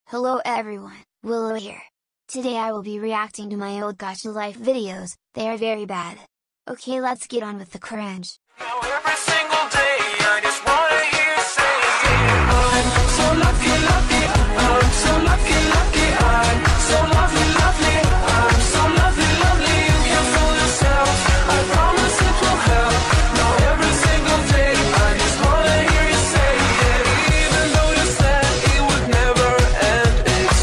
Hello everyone, Willow here. Today I will be reacting to my old gacha life videos. They are very bad. Okay, let's get on with the cringe. Now every single day I just wanna hear you say I'm so lucky, lucky, I'm so lucky, lucky, I'm so lovely, lovely, I'm so lovely, lovely, you can fool yourself, I promise it will help. Now every single day I just wanna hear you say it, even though you said it would never end, it's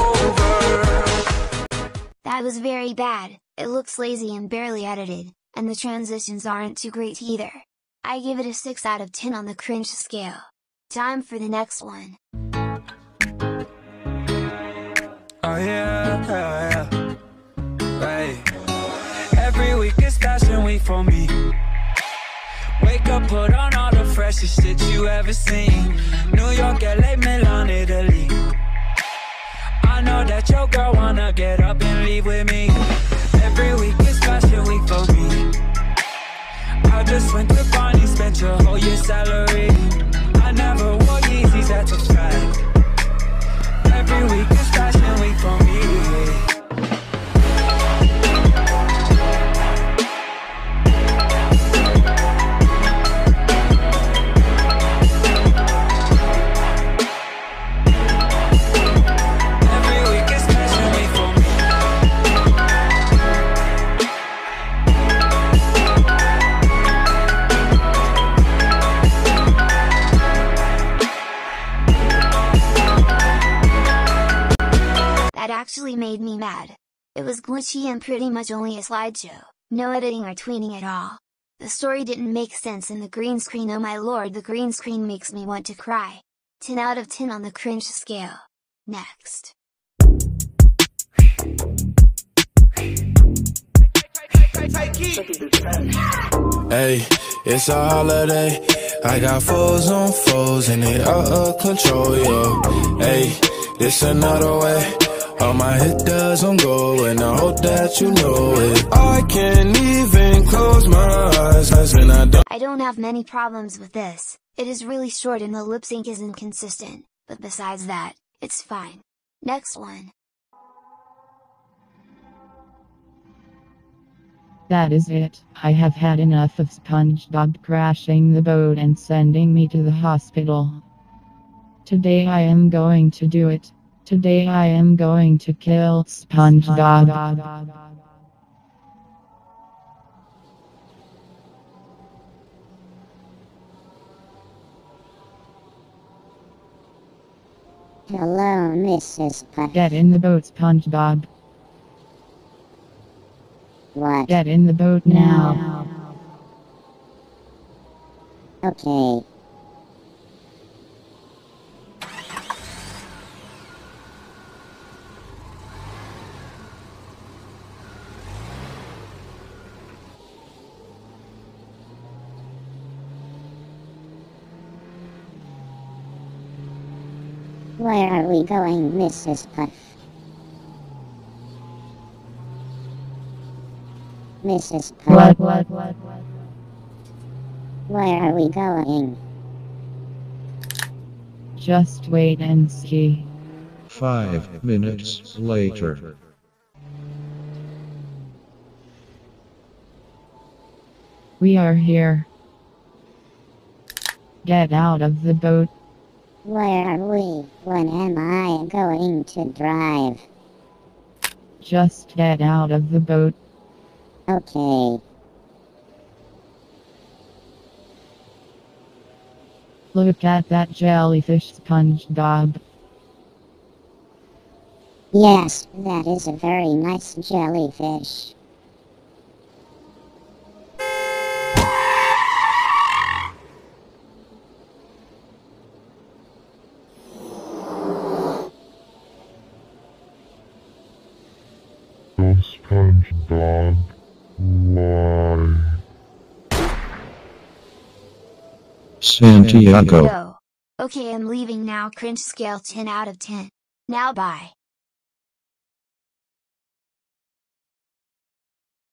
over. That was very bad. It looks lazy and barely edited, and the transitions aren't too great either. I give it a 6 out of 10 on the cringe scale. Time for the next one. Oh yeah. Hey. Every week is fashion week for me. Wake up, put on all the freshest shit you ever seen. New York, LA, Milan, Italy. I know that your girl wanna get up and leave with me. Every week is fashion week for me. I just went to Barney, spent your whole year's salary. I never wore Yeezys, that's a fact. Every week is fashion week for me. That actually made me mad. It was glitchy and pretty much only a slideshow, no editing or tweeting at all. The story didn't make sense and the green screen, oh my lord, the green screen makes me want to cry. 10 out of 10 on the cringe scale. Next. Hey, it's a holiday. I got foes on foes and they out of control, yo. Hey, it's another way. All my hit doesn't go, and I hope that you know it. I can't even close my eyes, and I don't have many problems with this. It is really short and the lip sync isn't consistent, but besides that, it's fine. Next one. That is it. I have had enough of SpongeBob crashing the boat and sending me to the hospital. Today I am going to do it. Today I am going to kill SpongeBob. Hello, Mrs. Puff. Get in the boat, SpongeBob. What? Get in the boat now. Okay. Where are we going, Mrs. Puff? Mrs. Puff. What? Where are we going? Just wait and see. 5 minutes later. We are here. Get out of the boat. Where are we? When am I going to drive? Just get out of the boat. Okay. Look at that jellyfish, SpongeBob. Yes, that is a very nice jellyfish. SpongeBob, why? Santiago. Go. Okay, I'm leaving now. Cringe scale 10 out of 10. Now bye.